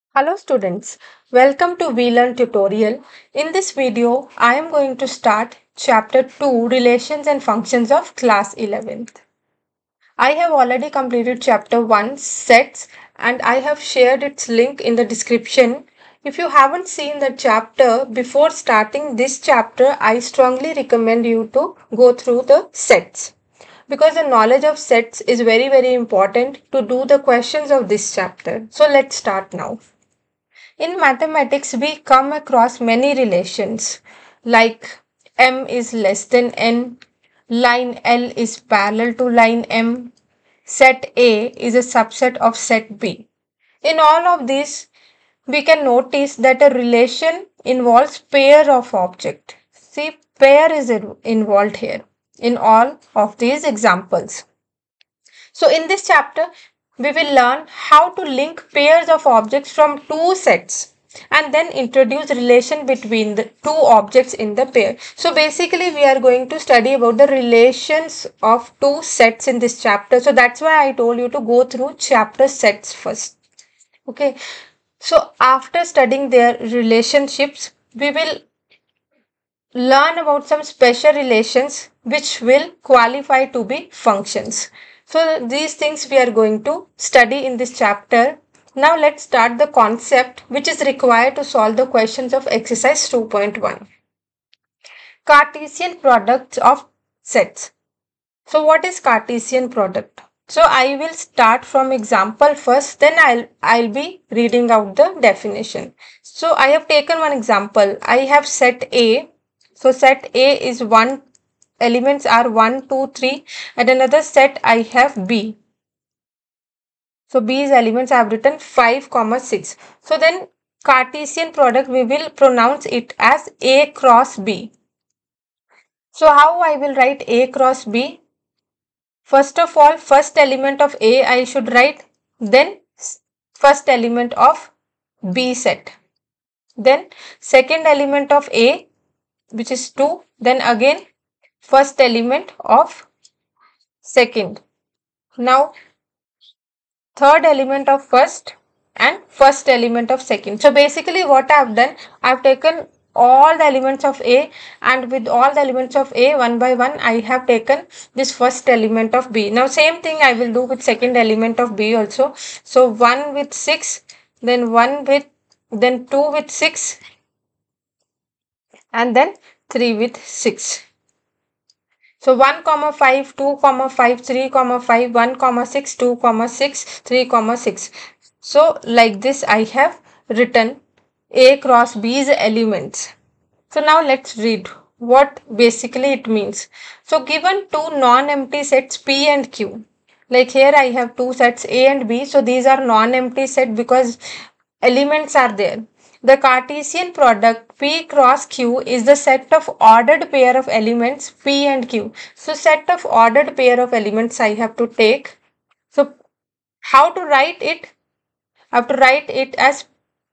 Hello students, welcome to VLearn tutorial. In this video, I am going to start chapter 2 Relations and Functions of class 11th. I have already completed chapter 1 Sets and I have shared its link in the description. If you haven't seen that chapter before starting this chapter, I strongly recommend you to go through the sets because the knowledge of sets is very important to do the questions of this chapter. So let's start now. In mathematics, we come across many relations like m is less than n, line L is parallel to line M, set A is a subset of set B. In all of these, we can notice that a relation involves pair of object. See, pair is involved here in all of these examples. So in this chapter, we will learn how to link pairs of objects from two sets and then introduce relation between the two objects in the pair. So basically we are going to study about the relations of two sets in this chapter. So that's why I told you to go through chapter sets first. Okay. So after studying their relationships, we will learn about some special relations which will qualify to be functions. So these things we are going to study in this chapter. Now let's start the concept which is required to solve the questions of exercise 2.1. Cartesian products of sets. So what is Cartesian product? So I will start from example first, then I'll be reading out the definition. So I have taken one example. I have set A. So set A is one, elements are 1, 2, 3, and another set I have B. So B's elements I have written 5, 6. So then Cartesian product we will pronounce it as A cross B. So how I will write A cross B? First of all, first element of A I should write, then first element of B set. Then second element of A, which is 2, then again first element of second. Now third element of first and first element of second. So basically what I have done, I have taken all the elements of A, and with all the elements of A one by one I have taken this first element of B. Now same thing I will do with second element of B also. So 1 with 6, then 1 with, then 2 with 6, and then 3 with 6. So 1, 5, 2, 5, 3, 5, 1, 6, 2, 6, 3, 6. So like this I have written A cross B's elements. So now let's read what basically it means. So given two non-empty sets P and Q. Like here I have two sets A and B. So these are non-empty set because elements are there. The Cartesian product P cross Q is the set of ordered pair of elements P and Q. So set of ordered pair of elements I have to take. So how to write it? I have to write it as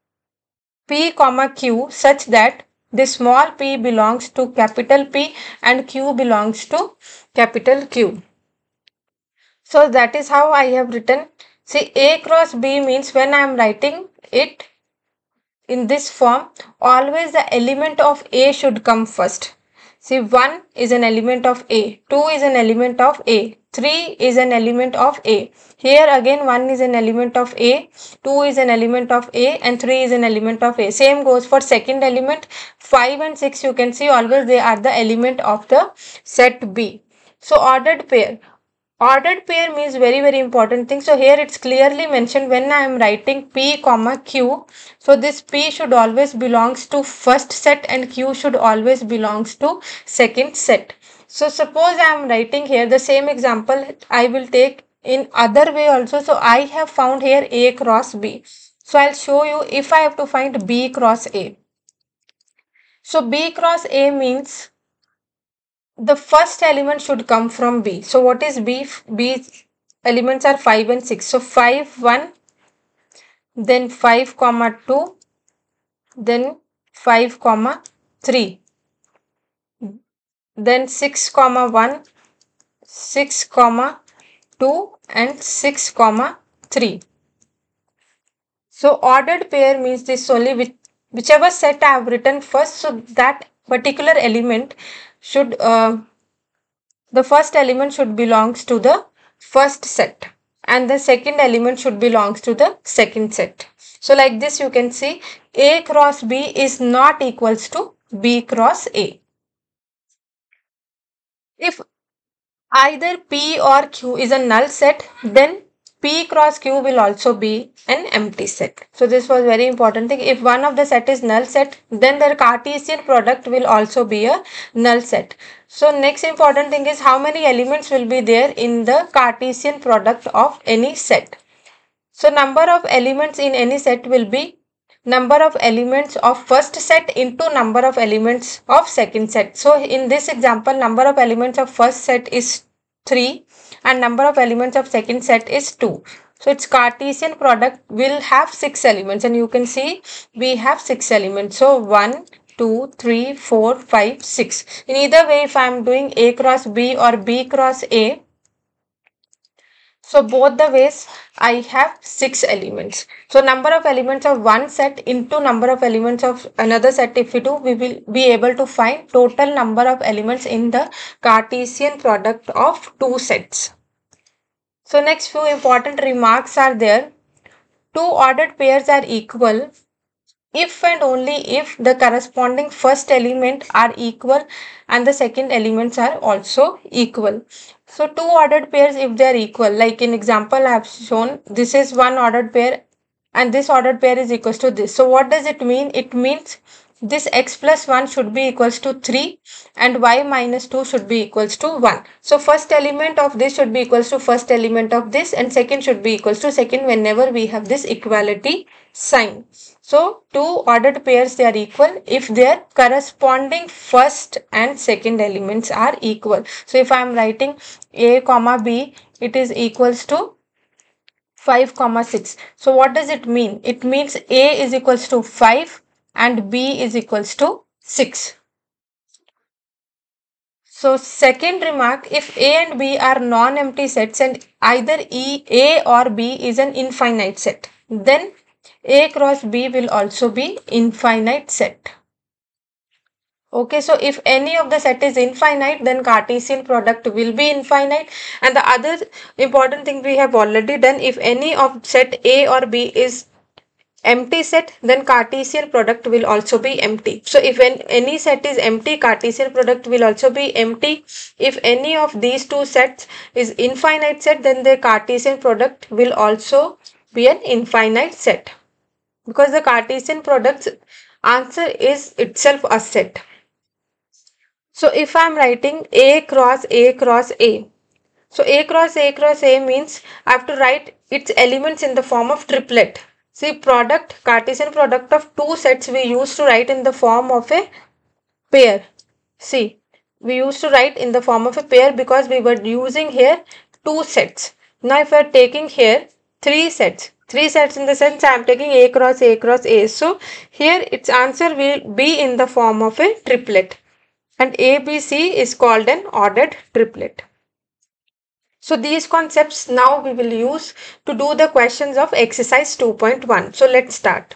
P comma Q such that this small p belongs to capital P and Q belongs to capital Q. So that is how I have written. See, A cross B means when I am writing it in this form, always the element of A should come first. See, 1 is an element of A, 2 is an element of A, 3 is an element of A. Here again 1 is an element of A, 2 is an element of A, and 3 is an element of A. Same goes for second element. 5 and 6 you can see always they are the element of the set B. So ordered pair. Ordered pair means very important thing. So here it's clearly mentioned when I am writing P comma Q. So this P should always belongs to first set and Q should always belongs to second set. So suppose I am writing here the same example I will take in other way also. So I have found here A cross B. So I'll show you if I have to find B cross A. So B cross A means the first element should come from B. So what is B? B elements are 5 and 6. So 5, 1, then 5, 2, then 5, 3, then 6, 1, 6, 2, and 6, 3. So ordered pair means this only whichever set I have written first, so that particular element should the first element should belongs to the first set and the second element should belongs to the second set. So like this you can see A cross B is not equals to B cross A. If either P or Q is a null set, then P cross Q will also be an empty set. So this was very important thing. If one of the set is null set, then their Cartesian product will also be a null set. So next important thing is how many elements will be there in the Cartesian product of any set. So number of elements in any set will be number of elements of first set into number of elements of second set. So in this example, number of elements of first set is 3 and number of elements of second set is 2. So its Cartesian product will have 6 elements, and you can see we have 6 elements. So 1, 2, 3, 4, 5, 6. In either way, if I am doing A cross B or B cross A, so both the ways I have 6 elements. So number of elements of one set into number of elements of another set, if we do, we will be able to find total number of elements in the Cartesian product of two sets. So next few important remarks are there. Two ordered pairs are equal if and only if the corresponding first element are equal and the second elements are also equal. So two ordered pairs, if they are equal, like in example I have shown, this is one ordered pair and this ordered pair is equals to this. So what does it mean? It means this x plus 1 should be equals to 3 and y minus 2 should be equals to 1. So first element of this should be equals to first element of this and second should be equals to second whenever we have this equality sign. So two ordered pairs, they are equal if their corresponding first and second elements are equal. So if I am writing A comma B, it is equals to 5 comma 6. So what does it mean? It means A is equals to 5 and B is equals to 6. So second remark, if A and B are non-empty sets and either A or B is an infinite set, then A cross B will also be infinite set. Okay, so if any of the set is infinite, then Cartesian product will be infinite. And the other important thing we have already done, if any of set A or B is empty set, then Cartesian product will also be empty. So if any set is empty, Cartesian product will also be empty. If any of these two sets is infinite set, then the Cartesian product will also be an infinite set, because the Cartesian product's answer is itself a set. So if I am writing A cross A cross A, so A cross A cross A means I have to write its elements in the form of triplet. See, product, Cartesian product of two sets we used to write in the form of a pair. See, we used to write in the form of a pair because we were using here two sets. Now if we are taking here three sets in the sense I am taking A cross A cross A. So here its answer will be in the form of a triplet, and ABC is called an ordered triplet. So these concepts now we will use to do the questions of exercise 2.1. So let's start.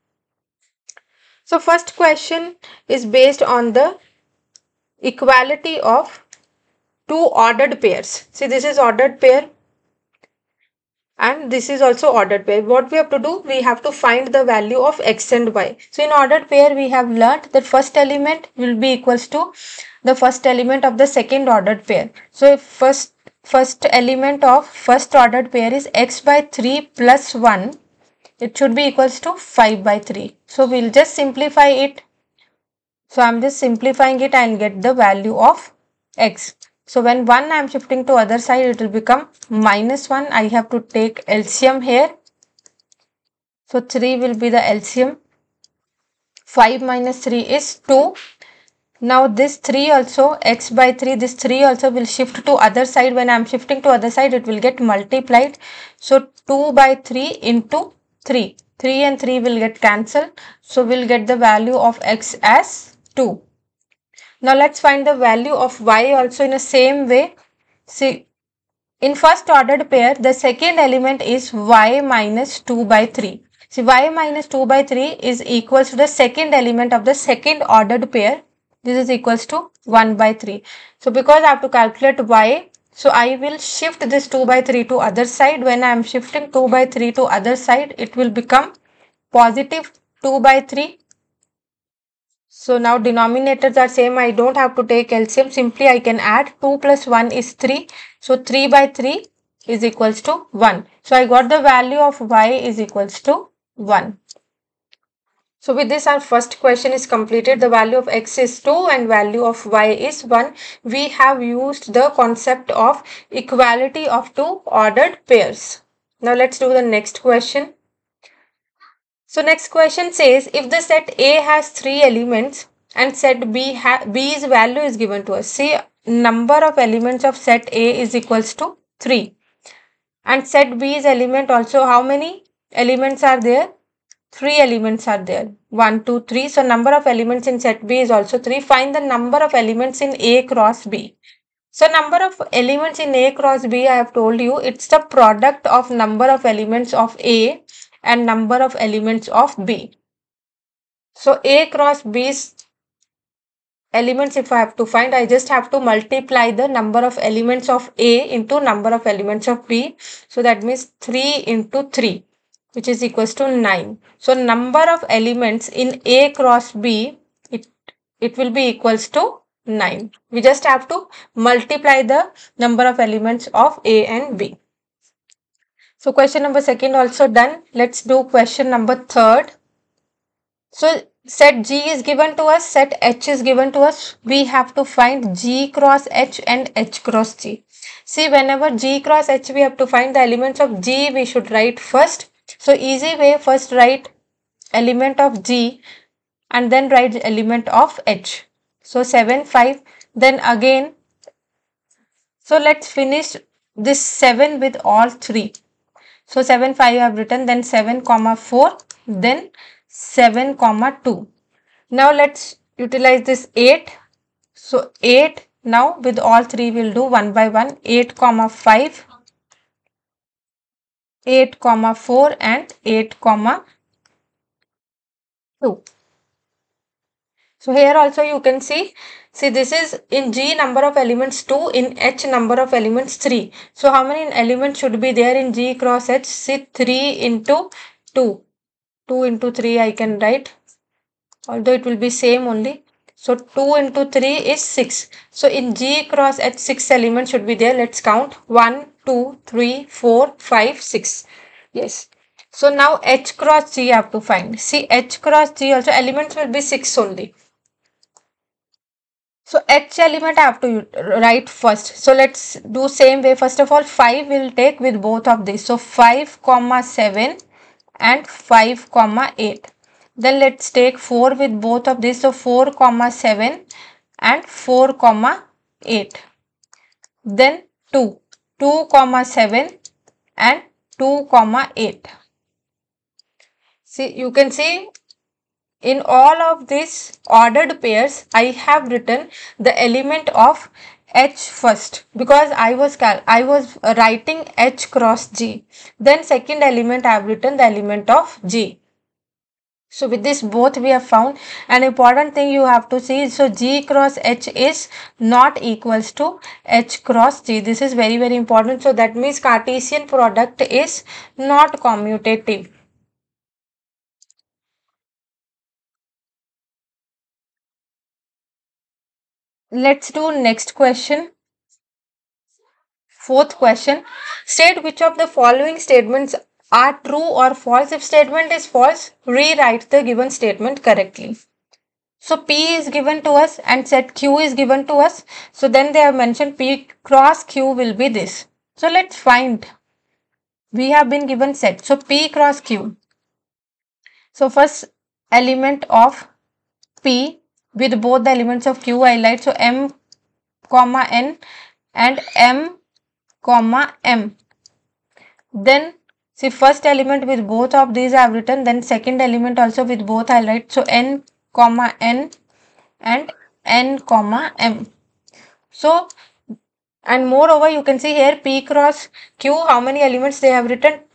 So first question is based on the equality of two ordered pairs. See, this is ordered pair and this is also ordered pair. What we have to do? We have to find the value of x and y. So in ordered pair we have learnt that first element will be equals to the first element of the second ordered pair. So if first element of first ordered pair is x by 3 plus 1, it should be equals to 5 by 3. So we'll just simplify it. So I'm just simplifying it and get the value of x. So when 1 I am shifting to other side, it will become minus 1. I have to take LCM here. So 3 will be the LCM. 5 minus 3 is 2. Now this 3 also, x by 3, this 3 also will shift to other side. When I am shifting to other side, it will get multiplied. So 2 by 3 into 3. 3 and 3 will get cancelled. So we'll get the value of x as 2. Now let's find the value of y also in the same way. See, in first ordered pair, the second element is y minus 2 by 3. See, y minus 2 by 3 is equals to the second element of the second ordered pair. This is equals to 1 by 3. So because I have to calculate y, so I will shift this 2 by 3 to other side. When I am shifting 2 by 3 to other side, it will become positive 2 by 3. So now denominators are same. I don't have to take LCM. Simply I can add 2 plus 1 is 3. So 3 by 3 is equals to 1. So I got the value of y is equals to 1. So with this our first question is completed. The value of x is 2 and value of y is 1. We have used the concept of equality of two ordered pairs. Now let's do the next question. So next question says, if the set A has 3 elements and set B's value is given to us. See, number of elements of set A is equals to 3. And set B's element also, how many elements are there? 3 elements are there. 1, 2, 3. So number of elements in set B is also 3. Find the number of elements in A cross B. So number of elements in A cross B, I have told you, it's the product of number of elements of A and number of elements of B. So A cross B's elements, if I have to find, I just have to multiply the number of elements of A into number of elements of B. So that means 3 into 3, which is equals to 9. So number of elements in A cross B, it will be equals to 9. We just have to multiply the number of elements of A and B. So question number second also done. Let's do question number third. So set G is given to us, set H is given to us. We have to find G cross H and H cross G. See, whenever G cross H, we have to find the elements of G, we should write first. So easy way, first write element of G and then write element of H. So 7, 5, then again. So let's finish this 7 with all 3. So 7, 5 I have written, then 7, 4, then 7, 2. Now let's utilize this 8. So 8, now with all 3 we'll do 1 by 1. 8, 5, 8, 4 and 8, 2. So here also you can see this is in G number of elements 2, in H number of elements 3. So how many elements should be there in G cross H? See, 3 into 2. 2 into 3 I can write, although it will be same only. So 2 into 3 is 6. So in G cross H 6 elements should be there. Let's count 1, 2, 3, 4, 5, 6. Yes. So now H cross G I have to find. See, H cross G also elements will be 6 only. So H element I have to write first. So let's do same way. First of all 5 will take with both of these. So 5, 7 and 5, 8. Then let's take 4 with both of these. So 4, 7 and 4, 8. Then 2, 7 and 2, 8. See, you can see in all of these ordered pairs, I have written the element of H first because I was writing H cross G. Then second element I have written the element of G. So with this both we have found. An important thing you have to see, so G cross H is not equals to H cross G. This is very, very important. So that means Cartesian product is not commutative. Let's do next question. Fourth question. State which of the following statements are true or false. If statement is false, rewrite the given statement correctly. So P is given to us and set Q is given to us. So then they have mentioned P cross Q will be this. So let's find. We have been given set. So P cross Q. So first element of P with both the elements of Q I write. So M, N and M, M. Then see first element with both of these I have written. Then second element also with both I write. So N, N and N, M. So and moreover you can see here P cross Q, how many elements they have written? 2.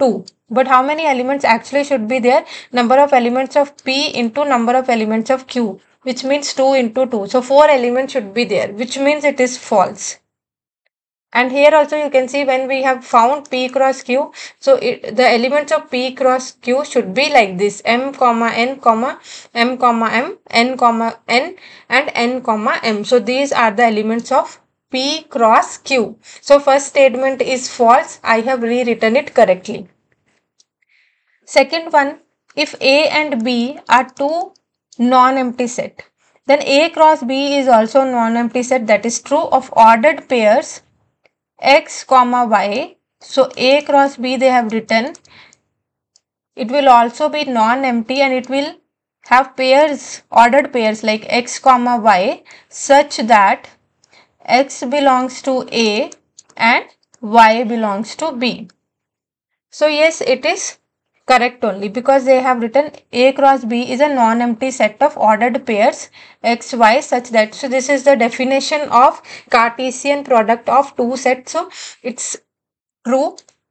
But how many elements actually should be there? Number of elements of P into number of elements of Q, which means 2 into 2. So 4 elements should be there, which means it is false. And here also you can see when we have found P cross Q, so the elements of P cross Q should be like this: M comma N comma M comma M, N comma N, and N comma M. So these are the elements of P cross Q. So first statement is false. I have rewritten it correctly. Second one, if A and B are two non-empty set, then A cross B is also non-empty set, that is true, of ordered pairs X comma Y. So A cross B they have written, it will also be non-empty and it will have pairs, ordered pairs like X comma Y, such that X belongs to A and Y belongs to B. So yes, it is correct only, because they have written A cross B is a non-empty set of ordered pairs X, Y such that. So this is the definition of Cartesian product of two sets. So it's true.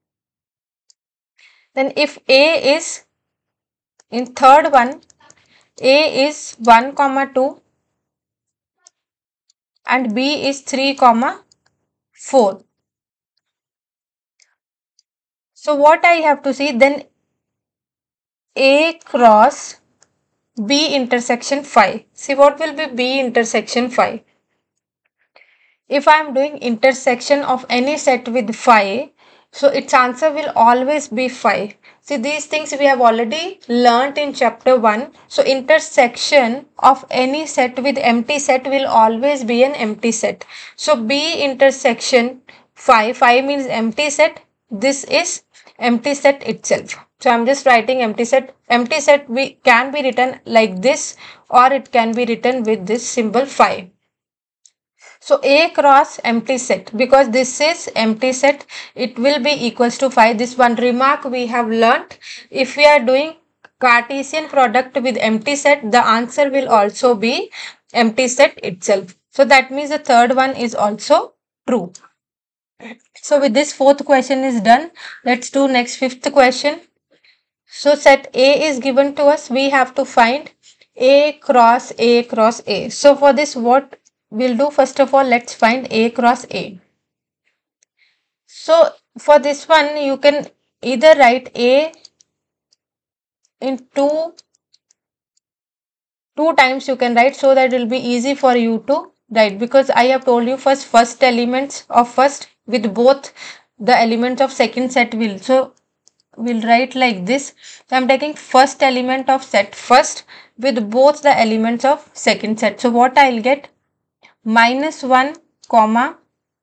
Then if A is, in third one, A is 1 comma 2 and B is 3 comma 4. So what I have to see, then A cross B intersection phi. See what will be B intersection phi? If I am doing intersection of any set with phi, so its answer will always be phi. See, these things we have already learnt in chapter 1. So intersection of any set with empty set will always be an empty set. So B intersection phi, phi means empty set. This is empty set itself. So I'm just writing empty set. Empty set can be written like this, or it can be written with this symbol phi. So A cross empty set, because this is empty set, it will be equals to phi. This one remark we have learnt. If we are doing Cartesian product with empty set, the answer will also be empty set itself. So that means the third one is also true. So with this, fourth question is done. Let's do next fifth question. So set A is given to us. We have to find A cross A cross A. So for this, what we'll do, first of all, let's find A cross A. So for this one, you can either write A in two times you can write, so that it will be easy for you to write, because I have told you first elements of first with both the elements of second set will. So we'll write like this. So I'm taking first element of set first with both the elements of second set. So what I'll get, minus 1 comma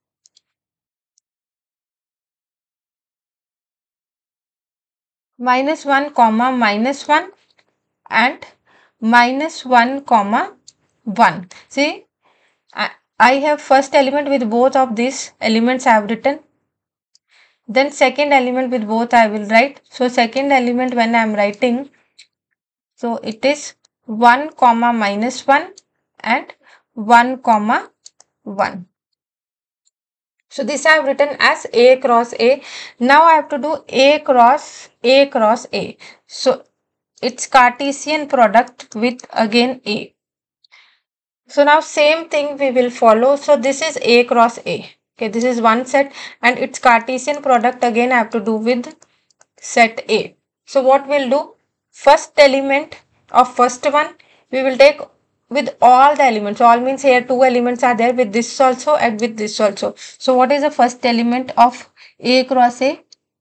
minus 1 comma minus 1 and minus 1 comma 1. See, I have first element with both of these elements I have written. Then second element with both I will write. So second element when I am writing, so it is 1 comma minus 1 and 1 comma 1. So this I have written as A cross A. Now I have to do A cross A cross A. So it's Cartesian product with again A. So now same thing we will follow. So this is A cross A. Okay, this is one set and its Cartesian product again I have to do with set A. So what we'll do, first element of first one we will take with all the elements. All means here two elements are there, with this also and with this also. So what is the first element of A cross A?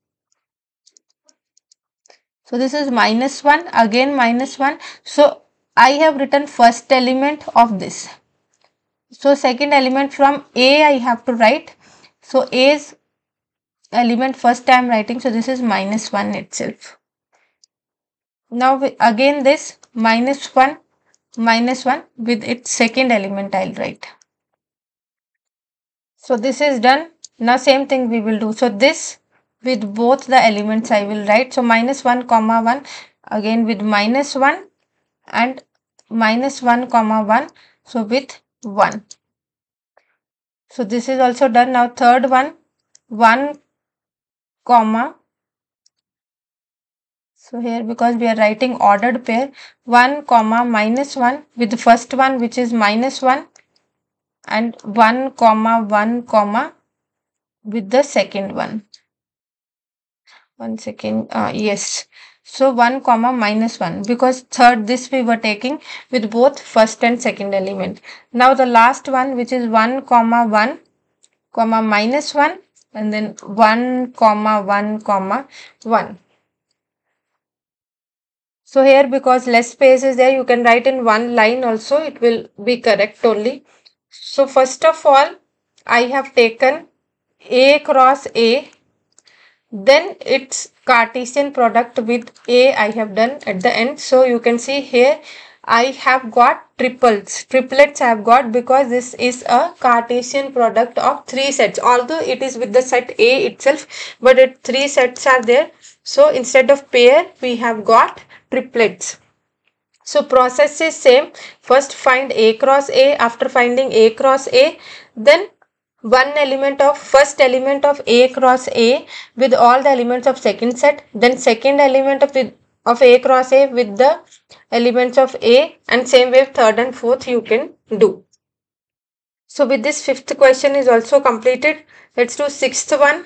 So this is minus 1, again minus 1. So I have written first element of this. So second element from A I have to write. So A's element first I am writing. So this is minus 1 itself. Now again this minus 1 with its second element I'll write. So this is done. Now same thing we will do. So this with both the elements I will write. So minus 1 comma 1 again with minus 1 and minus 1 comma 1. So with 1. So this is also done. Now third one, 1 comma So here, because we are writing ordered pair, 1 comma minus 1 with the first one which is minus 1, and 1 comma 1 comma with the second one. 1 second, yes. So 1 comma minus 1, because third this we were taking with both first and second element. Now the last one which is 1 comma 1 comma minus 1, and then 1 comma 1 comma 1. So here, because less space is there, you can write in one line also, it will be correct only. So first of all, I have taken A cross A, then its Cartesian product with A I have done at the end. So you can see here I have got triplets I have got, because this is a Cartesian product of 3 sets, although it is with the set A itself, but 3 sets are there. So instead of pair we have got triplets. So process is same. First find A cross A. After finding A cross A, then first element of A cross A with all the elements of second set, then second element of A cross A with the elements of A, and same way third and fourth you can do. So with this, fifth question is also completed. Let's do sixth one.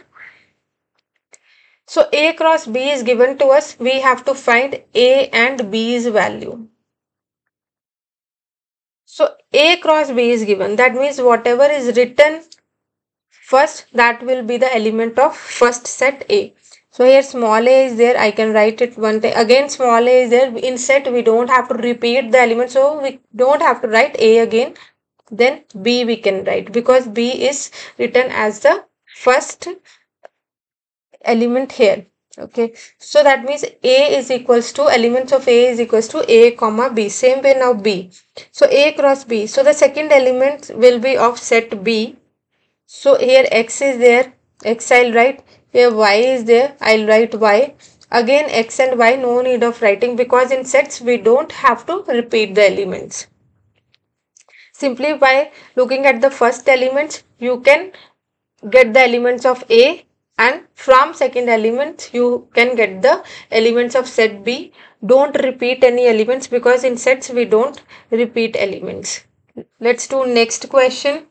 So A cross B is given to us. We have to find A and B's value. So A cross B is given. That means whatever is written first, that will be the element of first set A. So here small a is there. I can write it one time. Again small a is there. In set we don't have to repeat the element. So we don't have to write A again. Then B we can write, because B is written as the first element here. Okay, so that means A is equals to, elements of A is equals to A comma B. Same way now B. So A cross B. So the second element will be of set B. So here X is there. X I'll write. Here Y is there. I'll write Y. Again X and Y, no need of writing, because in sets we don't have to repeat the elements. Simply by looking at the first elements, you can get the elements of A, and from second element you can get the elements of set B. Don't repeat any elements, because in sets we don't repeat elements. Let's do next question.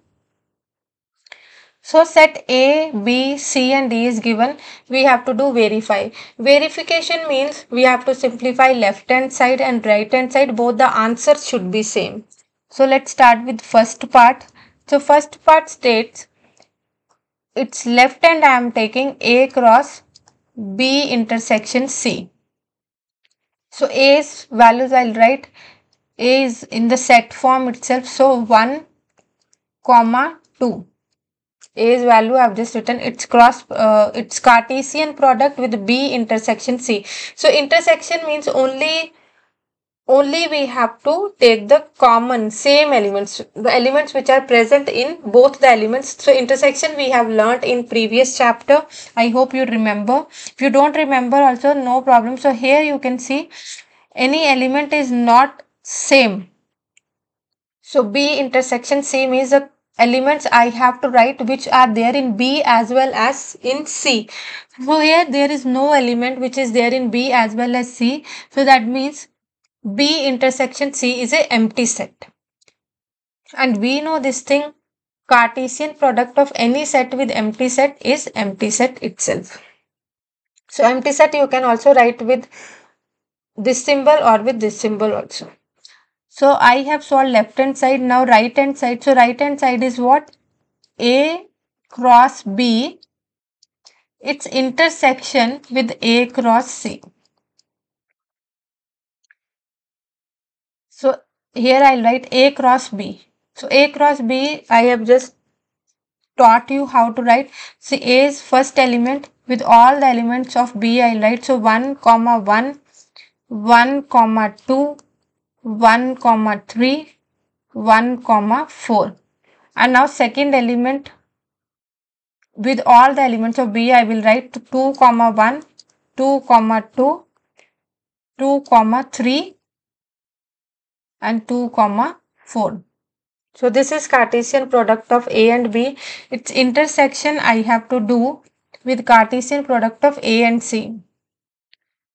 So set A, B, C and D is given. We have to do verify. Verification means we have to simplify left hand side and right hand side. Both the answers should be same. So let's start with first part. So first part states, its left hand I am taking A cross B intersection C. So A's values I'll write. A is in the set form itself. So 1 comma 2. A's value I have just written. Its Cartesian product with B intersection C. So intersection means only we have to take the common same elements, the elements which are present in both the elements. So intersection we have learnt in previous chapter. I hope you remember. If you don't remember also, no problem. So here you can see any element is not same. So B intersection C means the elements I have to write which are there in B as well as in C. So here there is no element which is there in B as well as C. So that means B intersection C is a empty set. And we know this thing, Cartesian product of any set with empty set is empty set itself. So empty set you can also write with this symbol or with this symbol also. So I have solved left hand side. Now right hand side. So right hand side is what? A cross B, its intersection with A cross C. So here I'll write A cross B. So A cross B, I have just taught you how to write. See, A's first element with all the elements of B I'll write. So 1 comma 1, 1 comma 2, 1 comma 3, 1 comma 4. And now second element with all the elements of B I will write 2 comma 1, 2 comma 2, 2 comma 3 and 2 comma 4. So this is Cartesian product of A and B. Its intersection I have to do with Cartesian product of A and C.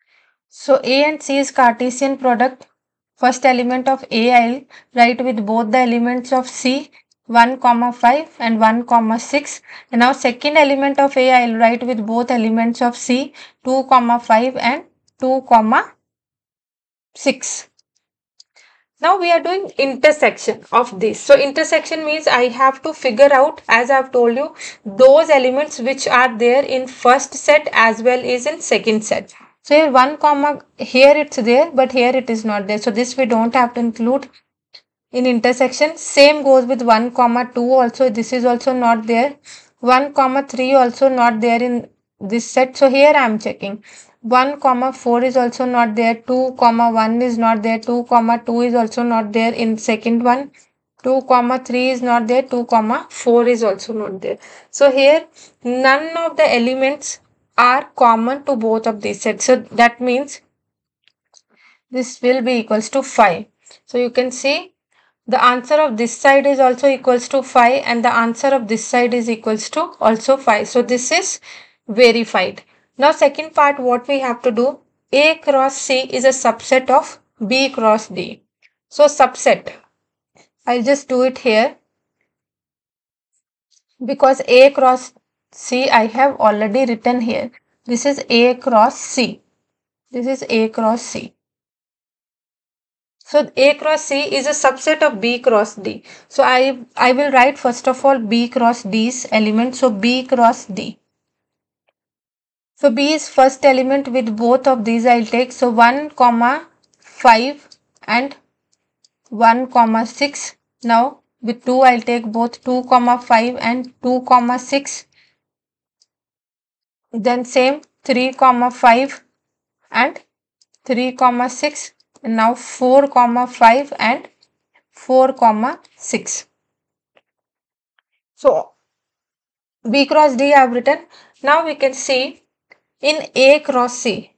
So A and C is Cartesian product. First element of A I'll write with both the elements of C 1 comma 5 and 1 comma 6. And now second element of A I'll write with both elements of C 2 comma 5 and 2 comma 6. Now we are doing intersection of this. So intersection means I have to figure out, as I have told you, those elements which are there in first set as well as in second set. So here 1 comma, here it's there but here it is not there. So this we don't have to include in intersection. Same goes with 1 comma 2 also. This is also not there. 1 comma 3 also not there in this set. So here I am checking. 1 comma 4 is also not there. 2 comma 1 is not there. 2 comma 2 is also not there in second one. 2 comma 3 is not there. 2 comma 4 is also not there. So here none of the elements are common to both of these sets. So that means this will be equals to 5. So you can see the answer of this side is also equals to 5 and the answer of this side is equals to also 5. So this is verified. Now second part, what we have to do, A cross C is a subset of B cross D. So subset, I'll just do it here because A cross C I have already written here. This is A cross C. This is A cross C. So A cross C is a subset of B cross D. So I will write first of all B cross D's element. So B cross D. So B is first element with both of these I'll take. So 1 comma 5 and 1 comma 6. Now with 2 I'll take both 2 comma 5 and 2 comma 6. Then same 3 comma 5 and 3 comma 6. And now 4 comma 5 and 4 comma 6. So B cross D I have written. Now we can see in A cross C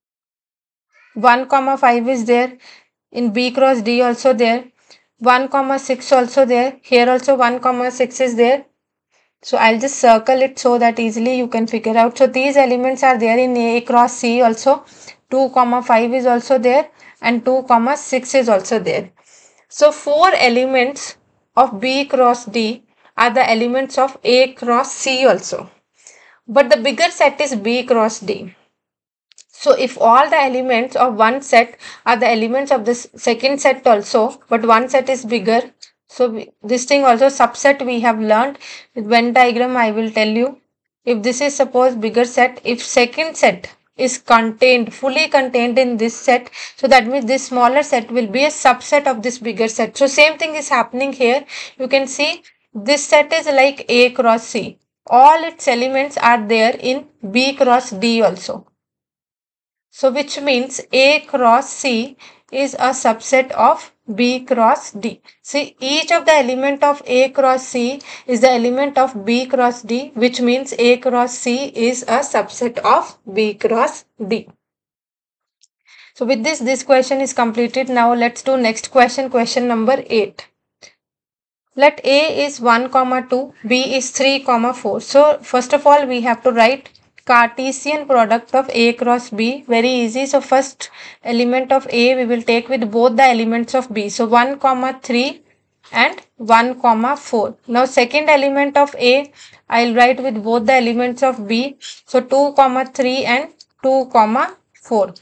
1 comma 5 is there. In B cross D also there. 1 comma 6 also there. Here also 1 comma 6 is there. So I'll just circle it so that easily you can figure out. So these elements are there in A cross C also. 2 comma 5 is also there and 2 comma 6 is also there. So 4 elements of B cross D are the elements of A cross C also. But the bigger set is B cross D. So if all the elements of one set are the elements of this second set also, but one set is bigger. So this thing also subset we have learned. With Venn diagram I will tell you. If this is suppose bigger set, if second set is contained, fully contained in this set, so that means this smaller set will be a subset of this bigger set. So same thing is happening here. You can see this set is like A cross C. All its elements are there in B cross D also. So which means A cross C is a subset of B cross D. See, each of the element of A cross C is the element of B cross D, which means A cross C is a subset of B cross D. So with this question is completed. Now let's do next question, question number 8. Let A is 1 comma 2, B is 3 comma 4. So first of all we have to write Cartesian product of A cross B. Very easy. So first element of A we will take with both the elements of B. So 1 comma 3 and 1 comma 4. Now second element of A I'll write with both the elements of B. So 2 comma 3 and 2 comma 4.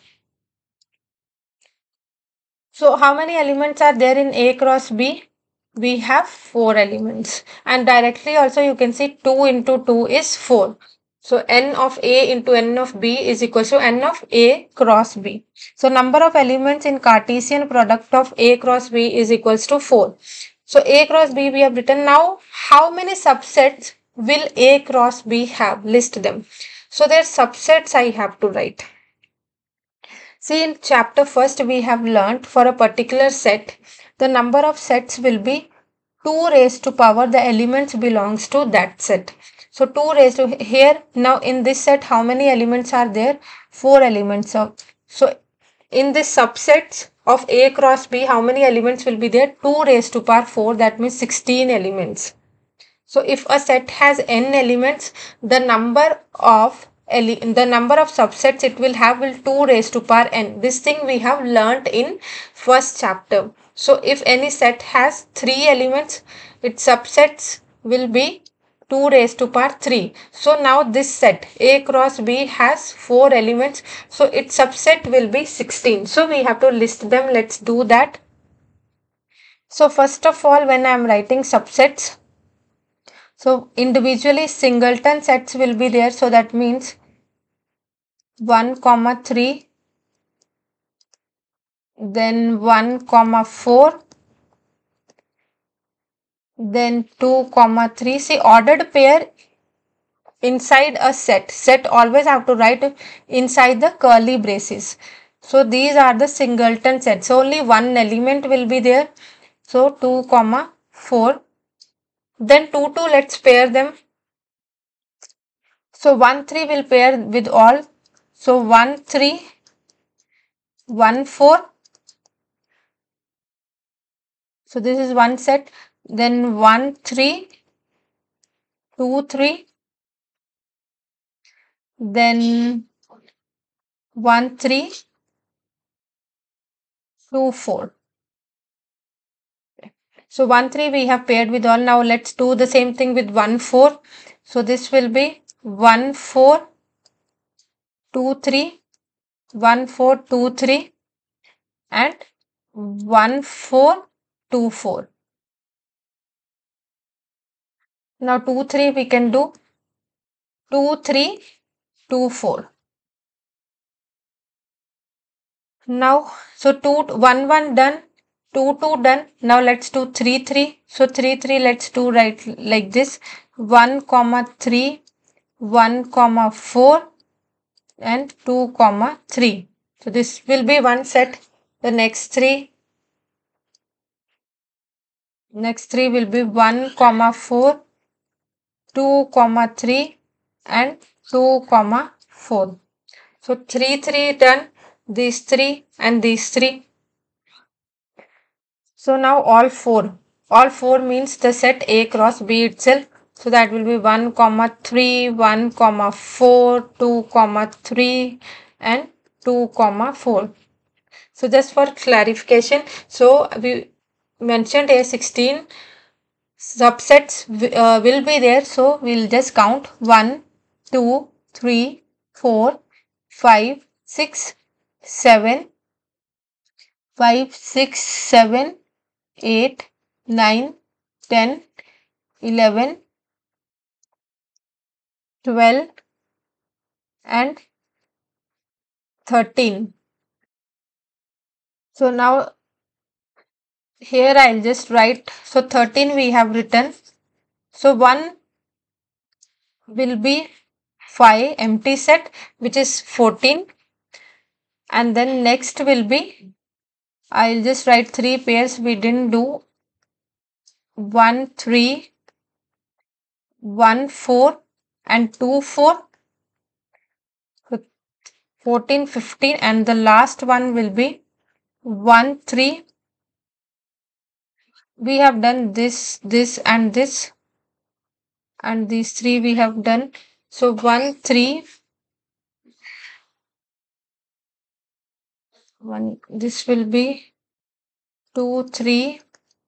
So how many elements are there in A cross B? We have 4 elements, and directly also you can see 2 into 2 is 4. So n of A into n of B is equal to n of A cross B. So number of elements in Cartesian product of A cross B is equals to 4. So A cross B we have written. Now how many subsets will A cross B have? List them. So their subsets I have to write. See, in chapter first we have learnt for a particular set the number of sets will be 2 raised to power the elements belongs to that set. So 2 raised to here. Now in this set how many elements are there? 4 elements of. So in this subsets of A cross B how many elements will be there? 2 raised to power 4, that means 16 elements. So if a set has n elements, the number of the number of subsets it will have will 2 raised to power n. This thing we have learnt in first chapter. So if any set has 3 elements, its subsets will be 2 raised to power 3. So now this set A cross B has 4 elements. So its subset will be 16. So we have to list them. Let's do that. So first of all, when I am writing subsets, so individually singleton sets will be there. So that means 1, 3, then 1, 4, then 2, 3. See, ordered pair inside a set. Set always have to write inside the curly braces. So these are the singleton sets. So only one element will be there. So 2, 4. Then 2, 2, let's pair them. So 1, 3 will pair with all. So 1, 3, 1, 4. So this is one set. Then 1, 3, 2, 3. Then 1, 3, 2, 4. So 1, 3 we have paired with all. Now let's do the same thing with 1, 4. So this will be 1, 4, 2, 3, 1, 4, 2, 3 and 1, 4, 2, 4. Now 2, 3 we can do 2, 3, 2, 4. Now, so 2, 1, 1 done, 2, 2 done. Now let's do 3, 3. So 3, 3 let's do right like this. 1, 3, 1, 4 and 2, 3. So this will be one set. The next three will be 1, 4, 2, 3 and 2, 4. So 3, 3 done, these 3 and these 3. So now all 4 means the set A cross B itself. So that will be 1, 3, 1, 4, 2, 3 and 2, 4. So just for clarification, so we mentioned a 16 subsets will be there. So we'll just count 1, 2, 3, 4, 5, 6, 7, 5, 6, 7, 8, 9, 10, 11, 12 and 13. So now here I'll just write. So 13 we have written. So 1 will be 5 empty set, which is 14. And then next will be, I'll just write 3 pairs we didn't do. 1, 3, 1, 4 and 2, 4. 14, 15 and the last one will be 1, 3. We have done this and this, and these 3 we have done. So 1, 3, 1, this will be 2, 3,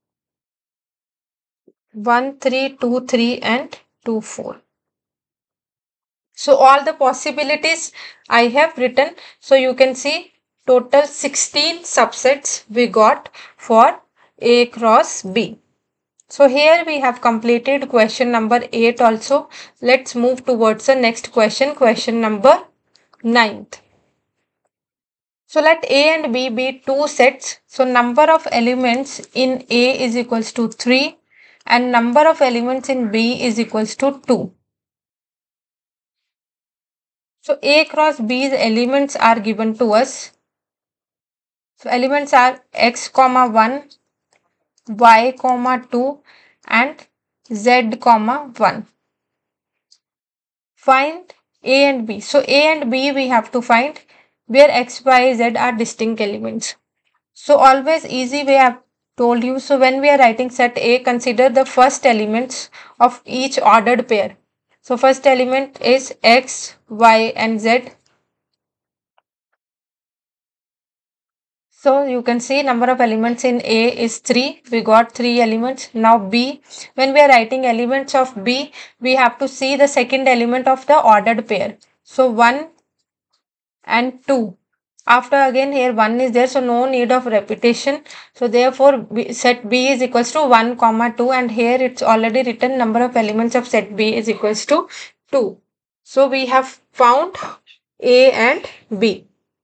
1, 3, 2, 3 and 2, 4. So all the possibilities I have written. So you can see total 16 subsets we got for A cross B. So here we have completed question number 8 also. Let's move towards the next question, question number 9th. So let A and B be 2 sets. So number of elements in A is equals to 3 and number of elements in B is equals to 2. So A cross B's elements are given to us. So elements are x, 1, y, 2 and z, 1. Find A and B. So A and B we have to find where x, y, z are distinct elements. So always easy way I have told you. So when we are writing set A, consider the first elements of each ordered pair. So first element is X, Y and Z. So you can see number of elements in A is 3. We got 3 elements. Now B, when we are writing elements of B, we have to see the second element of the ordered pair. So 1 and 2. After again here 1 is there, so no need of repetition. So therefore set B is equals to 1 comma 2, and here it's already written number of elements of set B is equals to 2. So we have found A and B.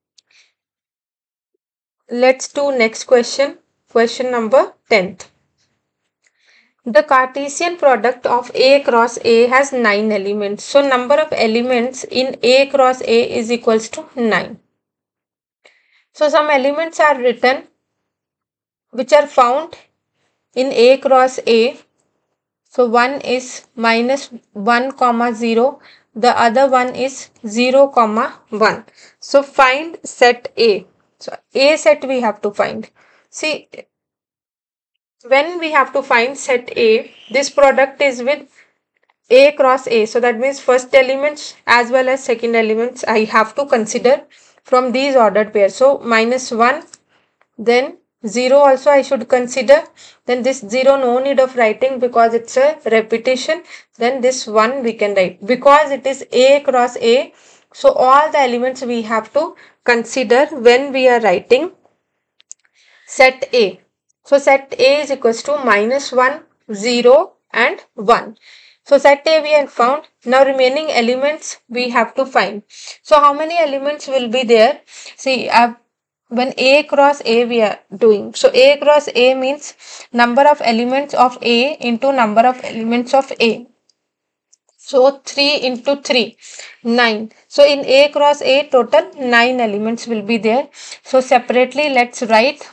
Let's do next question. Question number 10th. The Cartesian product of A cross A has 9 elements. So number of elements in A cross A is equals to 9. So some elements are written which are found in A cross A. So one is minus 1 comma 0. The other one is 0 comma 1. So find set A. So A set we have to find. See, when we have to find set A, this product is with A cross A. So that means first elements as well as second elements I have to consider from these ordered pairs. So minus 1, then 0 also I should consider. Then this 0 no need of writing because it's a repetition. Then this 1 we can write because it is A cross A. So all the elements we have to consider when we are writing set A. So set A is equals to minus 1, 0 and 1. So set A we have found. Now remaining elements we have to find. So how many elements will be there? See, when A cross A we are doing. So A cross A means number of elements of A into number of elements of A. So 3 into 3, 9. So in A cross A total 9 elements will be there. So separately let's write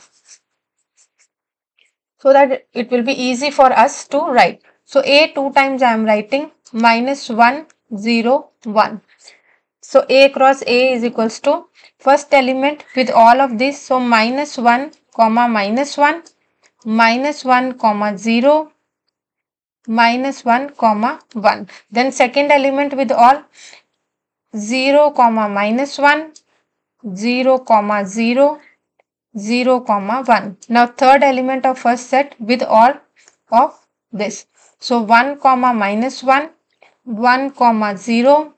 so that it will be easy for us to write. So A 2 times I am writing minus 1, 0, 1. So A cross A is equals to first element with all of this. So minus 1 comma minus 1, minus 1 comma 0, minus 1 comma 1. Then second element with all 0 comma minus 1, 0 comma 0, 0 comma 1. Now third element of first set with all of this. So 1 comma minus 1, 1 comma 0,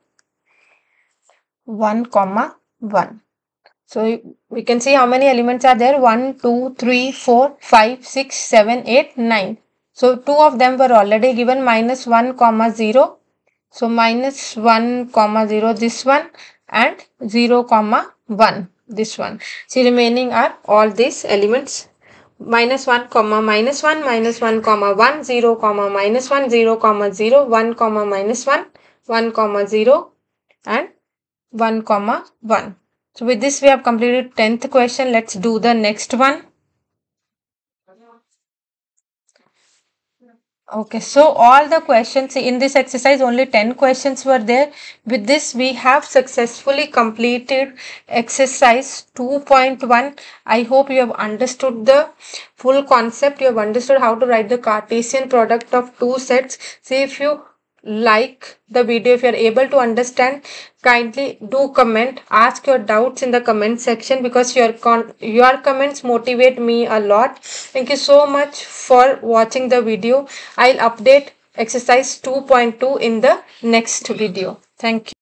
1 comma 1. So we can see how many elements are there. 1, 2, 3, 4, 5, 6, 7, 8, 9. So 2 of them were already given, minus 1 comma 0. So minus 1 comma 0 this one and 0 comma 1 this one. See, remaining are all these elements. Minus 1 comma minus 1, minus 1 comma 1, 0 comma minus 1, 0 comma 0, 1 comma minus 1, 1 comma 0 and 1 comma 1. So with this we have completed 10th question. Let's do the next one. Okay, so all the questions in this exercise, only 10 questions were there. With this we have successfully completed exercise 2.1. I hope you have understood the full concept. You have understood how to write the Cartesian product of two sets. See, if you like the video, if you are able to understand, kindly do comment, ask your doubts in the comment section because your comments motivate me a lot. Thank you so much for watching the video. I'll update exercise 2.2 in the next video. Thank you.